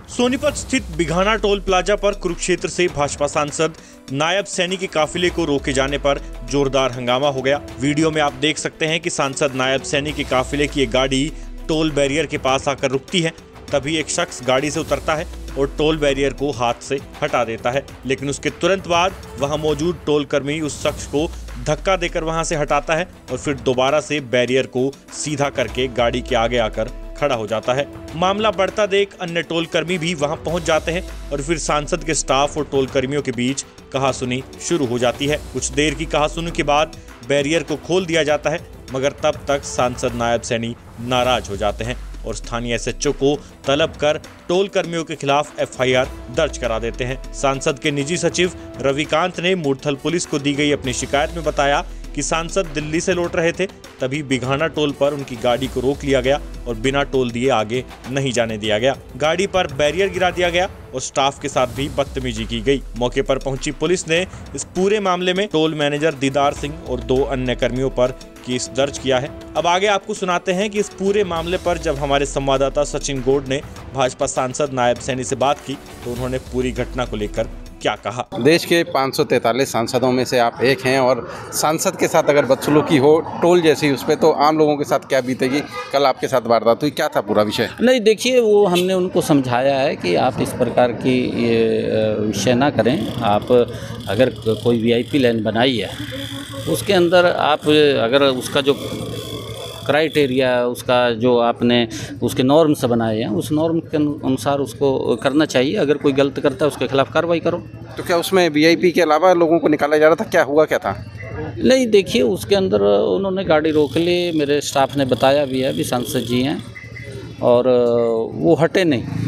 सोनीपत स्थित बिघाना toll plaza पर कुरुक्षेत्र से भाजपा सांसद नायब सैनी के काफिले को रोके जाने पर जोरदार हंगामा हो गया। वीडियो में आप देख सकते हैं कि सांसद नायब सैनी के काफिले की एक गाड़ी टोल बैरियर के पास आकर रुकती है। तभी एक शख्स गाड़ी से उतरता है और टोल बैरियर को हाथ से हटा देता है, लेकिन उसके तुरंत बाद वहां मौजूद टोल कर्मी उस शख्स को धक्का देकर वहां से हटाता है और फिर दोबारा से बैरियर को सीधा करके गाड़ी के आगे आकर खड़ा हो जाता है। मामला बढ़ता देख अन्य टोल कर्मी भी वहां पहुंच जाते हैं और फिर सांसद के स्टाफ और टोल कर्मियों के बीच कहासुनी शुरू हो जाती है। कुछ देर की कहासुनी के बाद बैरियर को खोल दिया जाता है, मगर तब तक सांसद नायब सैनी नाराज हो जाते हैं और स्थानीय एसएचओ को तलब कर टोल कर्मियों के खिलाफ एफआईआर दर्ज करा देते हैं। सांसद के निजी सचिव रविकांत ने मूर्थल पुलिस को दी गई अपनी शिकायत में बताया कि सांसद दिल्ली से लौट रहे थे, तभी बिघाना टोल पर उनकी गाड़ी को रोक लिया गया और बिना टोल दिए आगे नहीं जाने दिया गया। गाड़ी पर बैरियर गिरा दिया गया और स्टाफ के साथ भी बदतमीजी की गई। मौके पर पहुंची पुलिस ने इस पूरे मामले में टोल मैनेजर दीदार सिंह और 2 अन्य कर्मियों पर केस दर्ज किया है। अब आगे आपको सुनाते हैं कि इस पूरे मामले पर जब हमारे संवाददाता सचिन गौड़ ने भाजपा सांसद नायब सैनी से बात की तो उन्होंने पूरी घटना को लेकर क्या कहा। देश के 543 सांसदों में से आप एक हैं और सांसद के साथ अगर बदसलूकी हो टोल जैसी उस पर, तो आम लोगों के साथ क्या बीतेगी। कल आपके साथ वारदात हुई, क्या था पूरा विषय? नहीं, देखिए, वो हमने उनको समझाया है कि आप इस प्रकार की ये विषय ना करें। आप अगर कोई वीआईपी लाइन बनाई है उसके अंदर आप अगर उसका जो क्राइटेरिया, उसका जो आपने उसके नॉर्म्स बनाए हैं उस नॉर्म के अनुसार उसको करना चाहिए। अगर कोई गलत करता है उसके खिलाफ कार्रवाई करो। तो क्या उसमें वीआईपी के अलावा लोगों को निकाला जा रहा था? क्या हुआ, क्या था? नहीं, देखिए, उसके अंदर उन्होंने गाड़ी रोक ली। मेरे स्टाफ ने बताया भी है, भी सांसद जी हैं और वो हटे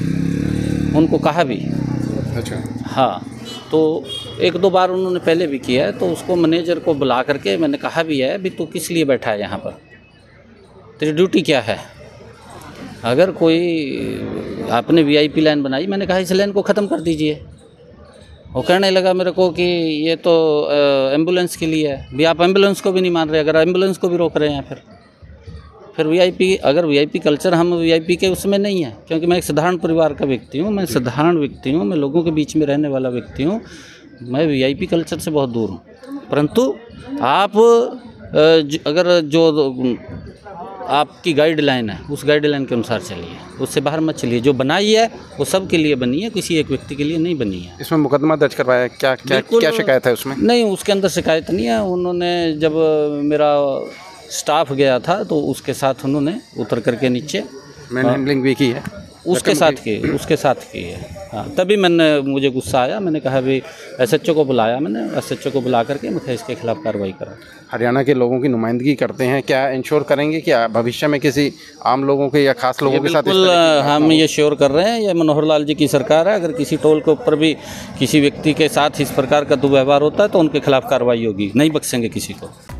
नहीं, उनको कहा भी। अच्छा। हाँ, तो 1-2 बार उन्होंने पहले भी किया है, तो उसको मैनेजर को बुला करके मैंने कहा भी है, भी तू किस लिए बैठा है यहाँ पर, तेरी ड्यूटी क्या है। अगर कोई आपने वीआईपी लाइन बनाई, मैंने कहा इस लाइन को ख़त्म कर दीजिए। वो कहने लगा मेरे को कि ये तो एम्बुलेंस के लिए है। भी आप एम्बुलेंस को भी नहीं मान रहे, अगर एम्बुलेंस को भी रोक रहे हैं फिर वीआईपी, अगर वीआईपी कल्चर, हम वीआईपी के उसमें नहीं है, क्योंकि मैं एक साधारण परिवार का व्यक्ति हूँ, मैं साधारण व्यक्ति हूँ, मैं लोगों के बीच में रहने वाला व्यक्ति हूँ, मैं वीआईपी कल्चर से बहुत दूर हूँ। परंतु आप अगर जो आपकी गाइडलाइन है उस गाइडलाइन के अनुसार चलिए, उससे बाहर मत चलिए। जो बनाई है वो सब के लिए बनी है, किसी एक व्यक्ति के लिए नहीं बनी है। इसमें मुकदमा दर्ज करवाया, क्या शिकायत है उसमें? नहीं, उसके अंदर शिकायत नहीं है। उन्होंने जब मेरा स्टाफ गया था तो उसके साथ उन्होंने उतर करके नीचे हैंडलिंग भी की है, उसके साथ की है। हाँ, तभी मुझे गुस्सा आया। मैंने कहा भाई एसएचओ को बुलाया, मैंने एसएचओ को बुला करके मैं इसके खिलाफ कार्रवाई करा। हरियाणा के लोगों की नुमाइंदगी करते हैं, क्या इंश्योर करेंगे कि भविष्य में किसी आम लोगों के या खास लोगों के साथ? बिल्कुल, हम ये श्योर कर रहे हैं। ये मनोहर लाल जी की सरकार है। अगर किसी टोल के ऊपर भी किसी व्यक्ति के साथ इस प्रकार का दुर्व्यवहार होता है तो उनके खिलाफ कार्रवाई होगी, नहीं बख्शेंगे किसी को।